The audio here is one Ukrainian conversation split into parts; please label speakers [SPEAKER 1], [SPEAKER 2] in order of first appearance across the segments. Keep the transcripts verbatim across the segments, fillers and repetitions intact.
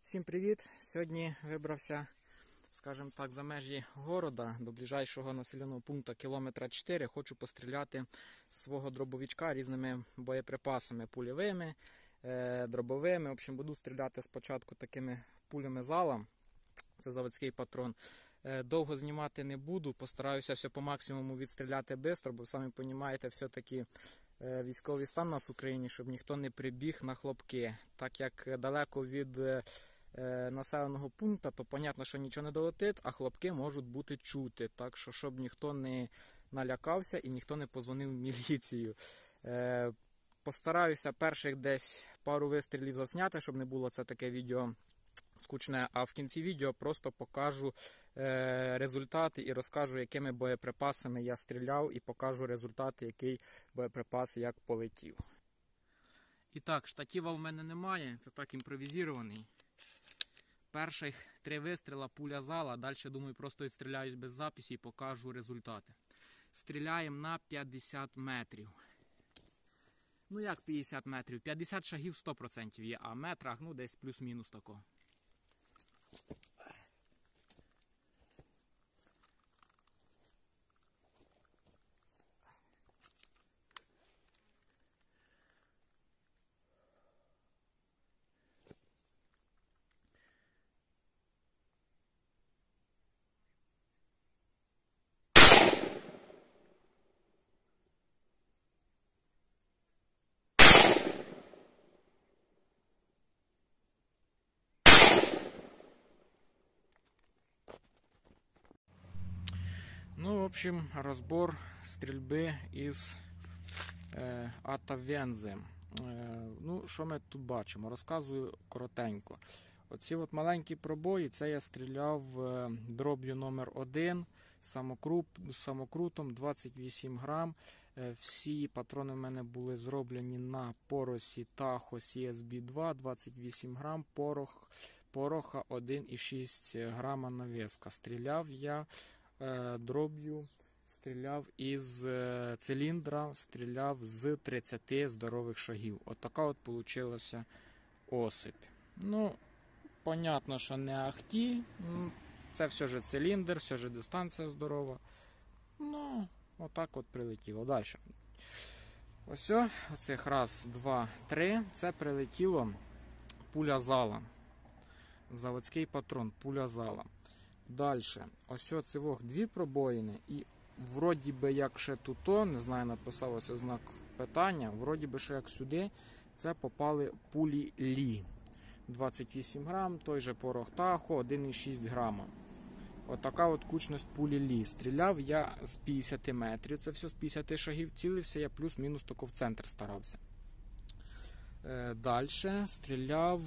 [SPEAKER 1] Всім привіт! Сьогодні вибрався, скажімо так, за межі города до ближайшого населеного пункту кілометра чотири. Хочу постріляти з свого дробовичка різними боєприпасами, пульовими, дробовими. В общем, буду стріляти спочатку такими пулями зала. Це заводський патрон. Довго знімати не буду, постараюся все по максимуму відстріляти швидко, бо самі розумієте, все-таки військовий стан у нас в Україні, щоб ніхто не прибіг на хлопки. Так як далеко від е, населеного пункту, то зрозуміло, що нічого не долетить, а хлопки можуть бути чути. Так що, щоб ніхто не налякався і ніхто не позвонив в міліцію. Е, постараюся перших десь пару вистрілів засняти, щоб не було це таке відео скучне, а в кінці відео просто покажу е, результати і розкажу, якими боєприпасами я стріляв, і покажу результати, який боєприпас як полетів. І так, штатива в мене немає, це так імпровізований. Перших три вистріла, пуля зала, далі, думаю, просто відстріляюсь без записі і покажу результати. Стріляємо на п'ятдесят метрів. Ну як п'ятдесят метрів? п'ятдесят шагів сто відсотків є, а в метрах, ну десь плюс-мінус такого. Ну, в общем, розбор стрільби із е, Атавензи. Е, ну, що ми тут бачимо? Розказую коротенько. Оці от маленькі пробої, це я стріляв е, дроб'ю номер один, самокрут, самокрутом двадцять вісім грам. Е, всі патрони в мене були зроблені на поросі Tahoe сі ес бі два, двадцять вісім грам, порох, пороха один і шість грама навіска. Стріляв я дроб'ю, стріляв із циліндра, стріляв з тридцяти здорових шагів. От така от получилася осип. Ну, понятно, що не ахті, це все ж циліндр, все ж дистанція здорова. Ну, отак от прилетіло. Далі. Ось оцих раз, два, три, це прилетіло пуля зала. Заводський патрон, пуля зала. Далі, ось оцивох дві пробоїни, і вроді би як ще туто, не знаю, написав ось знак питання, вроді би ще як сюди, це попали пулі Лі. двадцять вісім грам, той же порох Tahoe, один і шість грама. Отака от кучність пулі Лі. Стріляв я з п'ятдесят метрів, це все з п'ятдесят шагів, цілився я плюс-мінус тако в центр старався. Е, Далі стріляв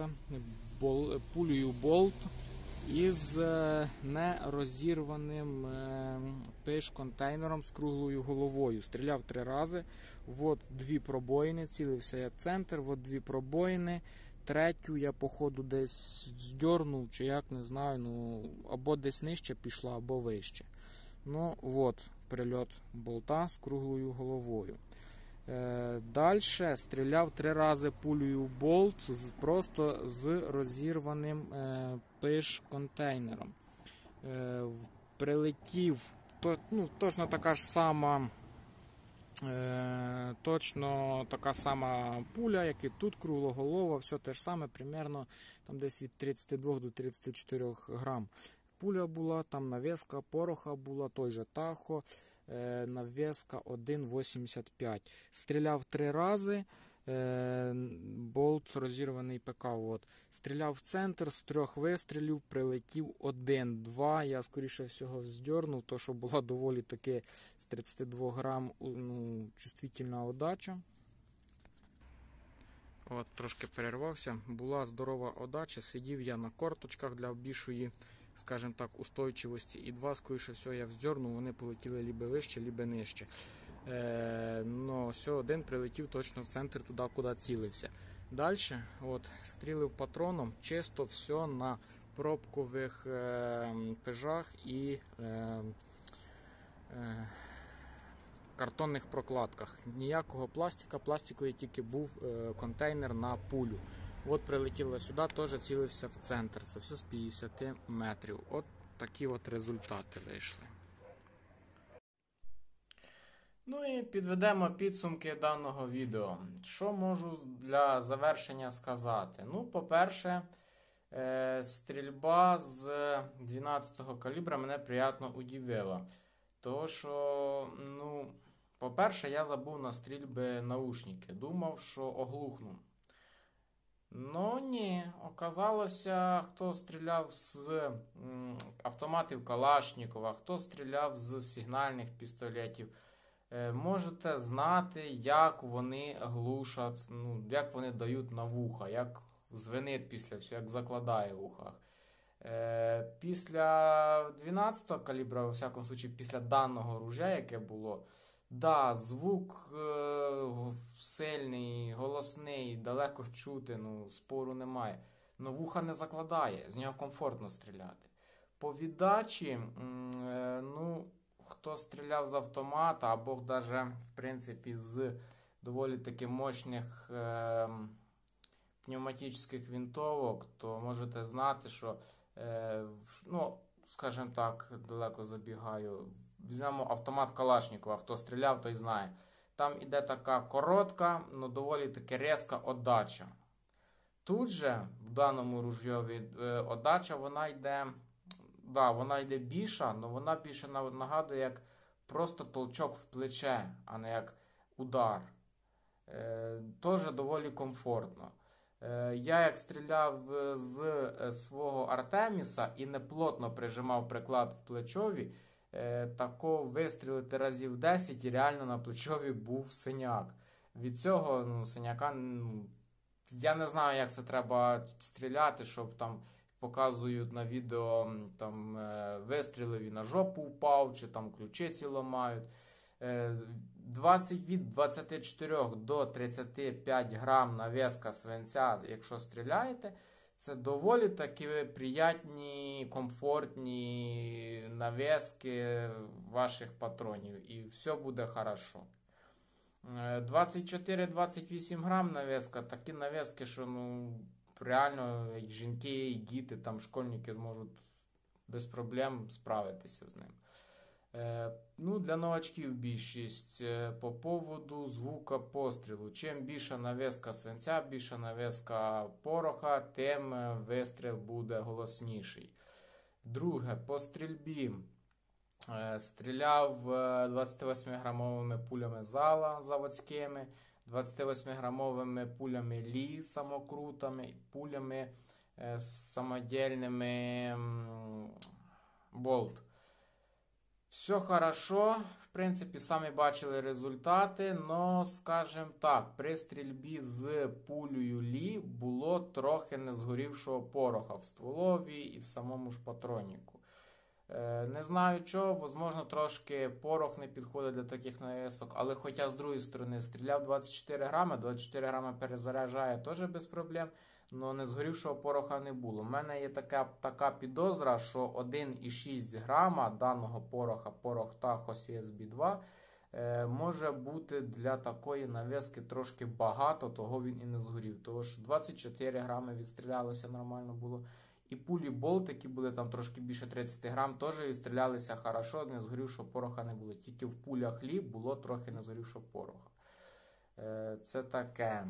[SPEAKER 1] бол, пулею болт із нерозірваним пиш-контейнером з круглою головою. Стріляв три рази. От дві пробоїни, цілився я в центр, от дві пробоїни. Третю я, походу, десь здьорнув, чи як, не знаю, ну, або десь нижче пішла, або вище. Ну, от прильот болта з круглою головою. Далі стріляв три рази пулею болт просто з розірваним пиш-контейнером. Прилетів то, ну, точно така ж сама точно така сама пуля, як і тут, круглоголова, все те ж саме, примерно там десь від тридцяти двох до тридцяти чотирьох грам. Пуля була, там навіска пороха була, той же Tahoe. Навіска один вісімдесят п'ять. Стріляв три рази, болт розірваний ПК. От. Стріляв в центр, з трьох вистрілів прилетів один-два. Я, скоріше всього, здьорнув, то що була доволі таки з тридцяти двох грам, ну, чувствительна отдача. От, трошки перервався. Була здорова отдача, сидів я на корточках для більшої, скажімо так, устойчивості, і два, скоріше всього, я вздьорнув, вони полетіли лібо вище, лібо нижче. Е, но все, один прилетів точно в центр, туди, куди цілився. Далі, от, стрілив патроном, чисто все на пробкових е, пижах і е, е, картонних прокладках. Ніякого пластика, пластиковий тільки був е, контейнер на пулю. От прилетіло сюди, теж цілився в центр. Це все з п'ятдесят метрів. От такі от результати вийшли. Ну і підведемо підсумки даного відео. Що можу для завершення сказати? Ну, по-перше, е стрільба з дванадцятого калібра мене приємно удивила. Тому що, ну, по-перше, я забув на стрільби наушники. Думав, що оглухну. Ну ні, оказалося, хто стріляв з м, автоматів Калашнікова, хто стріляв з сигнальних пістолетів, е, можете знати, як вони глушать, ну, як вони дають на вуха, як звенить після всього, як закладає в ухах. Е, після дванадцятого калібра, у всякому случаю, після даного ружя, яке було, да, звук е сильний, голосний, далеко чути, ну, спору немає. Но вуха не закладає, з нього комфортно стріляти. По віддачі, е ну, хто стріляв з автомата, або навіть, в принципі, з доволі таки мощних е пневматичних винтовок, то можете знати, що, е ну, скажімо так, далеко забігаю, візьмемо автомат Калашнікова, хто стріляв, той знає. Там іде така коротка, але доволі таки різка отдача. Тут же, в даному ружьові, отдача, вона йде, да, вона йде більша, але вона більше нагадує як просто толчок в плече, а не як удар. Е, Теж доволі комфортно. Е, я як стріляв з свого Артеміса і не плотно прижимав приклад в плечові, Е, тако вистрілити разів десять і реально на плечові був синяк. Від цього, ну, синяка, ну, я не знаю, як це треба стріляти, щоб там показують на відео там е, вистрілив і на жопу впав, чи там ключиці ламають. Е, двадцять від двадцяти чотирьох до тридцяти п'яти грам нав'язка свинця, якщо стріляєте, це доволі таки приятні, комфортні нав'язки ваших патронів. І все буде хорошо. двадцять чотири - двадцять вісім грам нав'язка. Такі нав'язки, що, ну, реально і жінки, і діти, там, школьники зможуть без проблем справитися з ним. Е, ну, для новачків більшість. По поводу звука пострілу. Чим більша нав'язка свинця, більша нав'язка пороха, тим вистріл буде голосніший. Друге, по стрільбі. Е, стріляв двадцятивосьмиграмовими пулями зала заводськими, двадцятивосьмиграмовими пулями Лі самокрутами, пулями е, самодільними болт. Все хорошо, в принципі, самі бачили результати, но, скажімо так, при стрільбі з пулею Лі було трохи не згорівшого пороха в стволові і в самому ж патроніку. Е, не знаю чого, можливо, трошки порох не підходить для таких навісок, але хоча з другої сторони стріляв двадцять чотири грами, двадцять чотири грами перезаряджає теж без проблем. Но не згорівшого пороха не було. У мене є така, така підозра, що один і шість грама даного пороха, порох Tahoe Сі Ес Бі два, е, може бути для такої нав'язки трошки багато, того він і не згорів. Тому що двадцять чотири грами відстрілялося, нормально було. І пулі болт, які були там трошки більше тридцять грам, теж відстрілялися хорошо, не згорівшого пороха не було. Тільки в пулях Лі було трохи не згорівшого пороха. Е, це таке.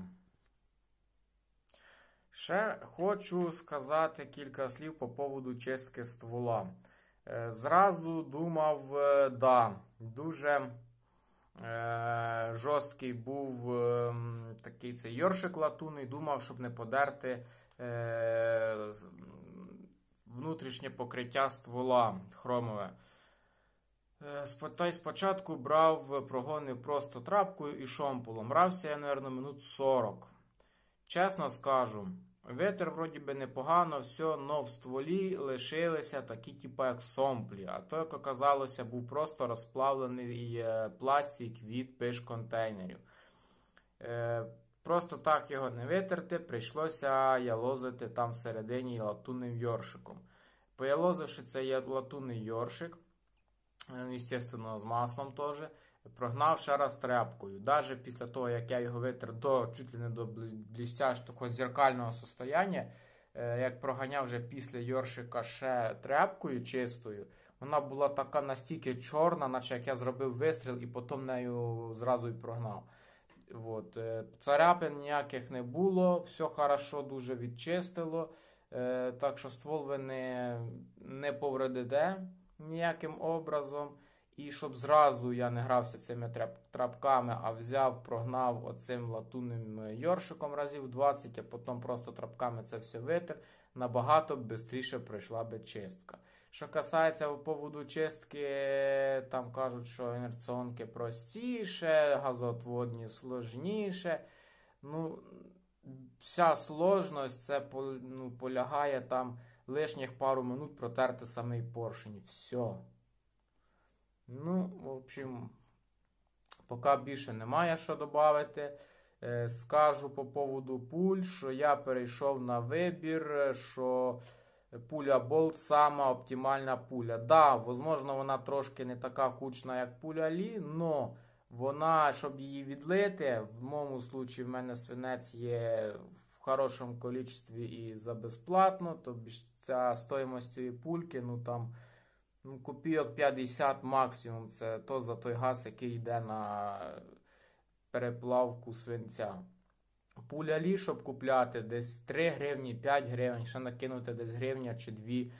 [SPEAKER 1] Ще хочу сказати кілька слів по поводу чистки ствола. Е, зразу думав, е, да, дуже е, жорсткий був е, такий цей йоршик латунний, думав, щоб не подерти е, внутрішнє покриття ствола хромове. Е, та й спочатку брав, прогонив просто трапкою і шомполом. Брався я, мабуть, минут сорок. Чесно скажу, витер вроді би непогано, все, но в стволі лишилися такі, типу, як сомплі. А то, як оказалося, був просто розплавлений пластик від пиш-контейнерів. Е, просто так його не витерти, прийшлося ялозити там всередині латунним йоршиком. Поялозивши цей латунний йоршик, звісно, з маслом теж, Прогнав ще раз тряпкою. Навіть після того, як я його витер до чуть ли не до блістящого такого зеркального состояння, як проганяв вже після йоршика ще тряпкою чистою, вона була така настільки чорна, наче як я зробив вистріл і потім нею зразу і прогнав. От. Царапин ніяких не було, все хорошо дуже відчистило. Так що ствол ви не, не повредите ніяким образом. І щоб зразу я не грався цими трапками, а взяв, прогнав оцим латунним йоршиком разів двадцять, а потім просто трапками це все витер, набагато швидше пройшла би чистка. Що касається по поводу чистки, там кажуть, що інерціонки простіше, газоотводні сложніше. Ну, вся сложність це ну, полягає там лишніх пару минут протерти самий поршень. Все. Ну, в общем, поки більше немає що додати. Скажу по поводу пуль, що я перейшов на вибір, що пуля Болт сама оптимальна пуля. Да, можливо, вона трошки не така кучна, як пуля Лі, но вона, щоб її відлити, в моєму випадку в мене свинець є в хорошому кількості і за безплатно, тобто ця стоїмость цієї пульки, ну там, ну, копійок п'ятдесят максимум, це то за той газ, який йде на переплавку свинця. Пуля Лі, щоб купляти, десь три гривні, п'ять гривень, ще накинути десь гривня чи дві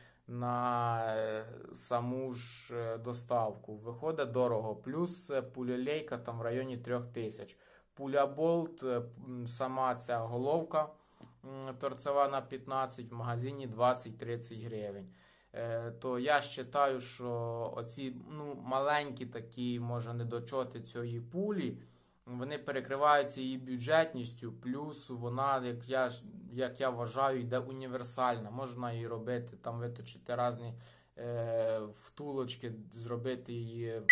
[SPEAKER 1] на саму ж доставку. Виходить дорого. Плюс пуля Лейка там в районі трьох тисяч. Пуля Болт, сама ця головка торцева на п'ятнадцять, в магазині двадцять-тридцять гривень. То я вважаю, що оці ну, маленькі такі, може, недочоти цієї пулі, вони перекриваються її бюджетністю, плюс вона, як я, як я вважаю, йде універсальна. Можна її робити, там виточити різні е, втулочки, зробити її...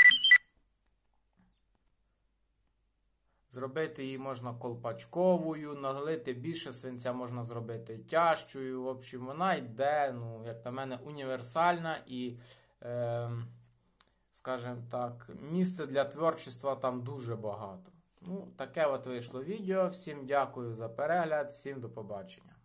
[SPEAKER 1] Зробити її можна колпачковою, налити більше свинця можна зробити тяжчою. В общем, вона йде, ну, як на мене, універсальна і, е, скажімо так, місце для творчества там дуже багато. Ну, таке от вийшло відео. Всім дякую за перегляд, всім до побачення.